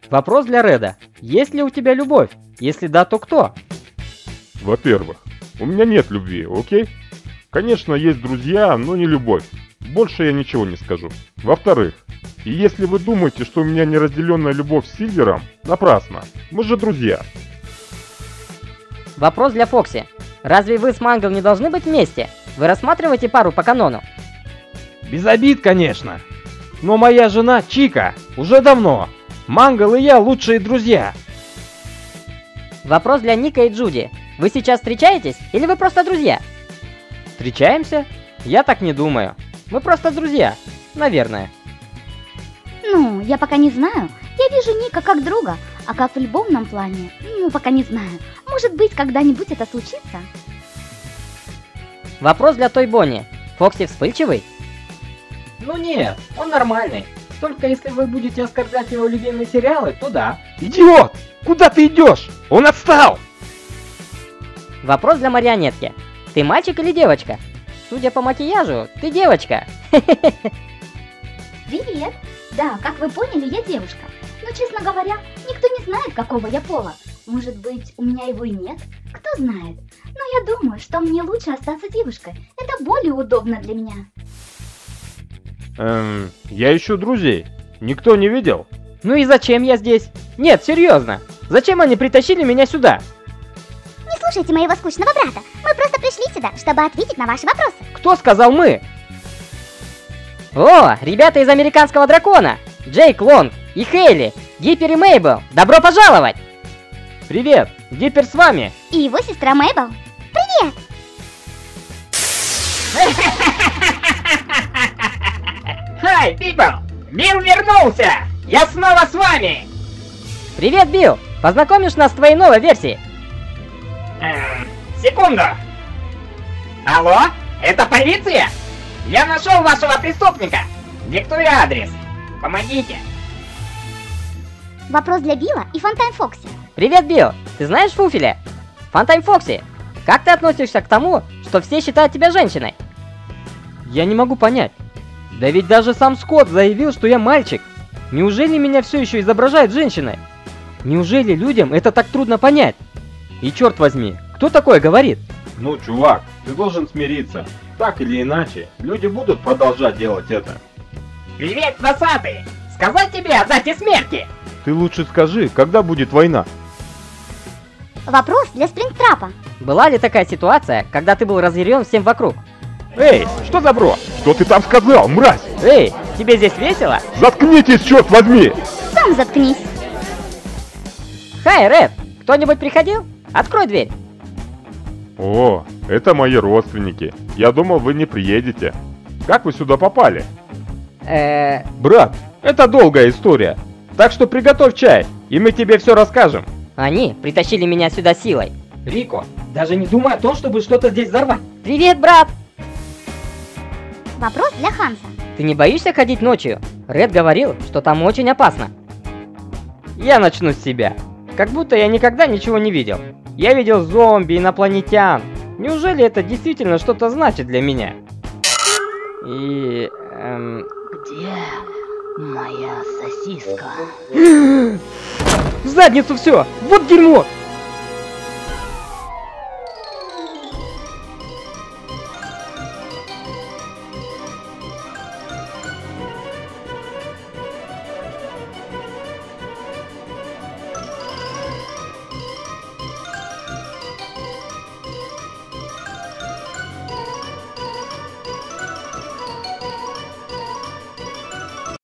Вопрос для Реда. Есть ли у тебя любовь? Если да, то кто? Во-первых, у меня нет любви, окей? Конечно, есть друзья, но не любовь. Больше я ничего не скажу. Во-вторых, и если вы думаете, что у меня неразделенная любовь с Сильвером, напрасно. Мы же друзья. Вопрос для Фокси. Разве вы с Мангл не должны быть вместе? Вы рассматриваете пару по канону? Без обид, конечно. Но моя жена Чика уже давно. Мангл и я лучшие друзья. Вопрос для Ника и Джуди. Вы сейчас встречаетесь или вы просто друзья? Встречаемся? Я так не думаю. Мы просто друзья. Наверное. Ну, я пока не знаю. Я вижу Ника как друга, а как в любовном плане, ну, пока не знаю. Может быть, когда-нибудь это случится? Вопрос для Той Бонни. Фокси вспыльчивый? Ну нет, он нормальный. Только если вы будете оскорблять его любимые сериалы, то да. Идиот! Куда ты идешь? Он отстал! Вопрос для Марионетки. Ты мальчик или девочка? Судя по макияжу, ты девочка. Привет! Да, как вы поняли, я девушка. Но, честно говоря, никто не знает, какого я пола. Может быть, у меня его и нет? Кто знает. Но я думаю, что мне лучше остаться девушкой. Это более удобно для меня. Я ищу друзей. Никто не видел? Ну и зачем я здесь? Нет, серьезно. Зачем они притащили меня сюда? Не слушайте моего скучного брата. Мы просто пришли сюда, чтобы ответить на ваши вопросы. Кто сказал мы? О, ребята из Американского дракона! Джейк Лонг и Хейли, Гиппер и Мейбл, добро пожаловать! Привет, Гиппер с вами. И его сестра Мэйбл. Привет! Хай, people! Билл вернулся! Я снова с вами! Привет, Билл! Познакомишь нас с твоей новой версией? Секунду! Алло? Это полиция? Я нашел вашего преступника! Диктую адрес. Помогите! Вопрос для Билла и Фантайм Фокси. Привет, Билл! Ты знаешь Фуфеля? Фантайм Фокси, как ты относишься к тому, что все считают тебя женщиной? Я не могу понять. Да ведь даже сам Скотт заявил, что я мальчик. Неужели меня все еще изображают женщиной? Неужели людям это так трудно понять? И черт возьми, кто такое говорит? Ну, чувак, ты должен смириться. Так или иначе, люди будут продолжать делать это. Привет, носатый! Сказать тебе о дате смерти! Ты лучше скажи, когда будет война? Вопрос для Спрингтрапа. Была ли такая ситуация, когда ты был разъярен всем вокруг? Эй, что за бро? Что ты там сказал, мразь? Эй, тебе здесь весело? Заткнитесь, черт возьми! Сам заткнись. Хай, Ред, кто-нибудь приходил? Открой дверь. О, это мои родственники. Я думал, вы не приедете. Как вы сюда попали? Брат, это долгая история. Так что приготовь чай, и мы тебе все расскажем. Они притащили меня сюда силой. Рико, даже не думай о том, чтобы что-то здесь взорвать. Привет, брат! Вопрос для Ханса. Ты не боишься ходить ночью? Ред говорил, что там очень опасно. Я начну с себя. Как будто я никогда ничего не видел. Я видел зомби, инопланетян. Неужели это действительно что-то значит для меня? И... Где моя сосиска? В задницу все! Вот дерьмо!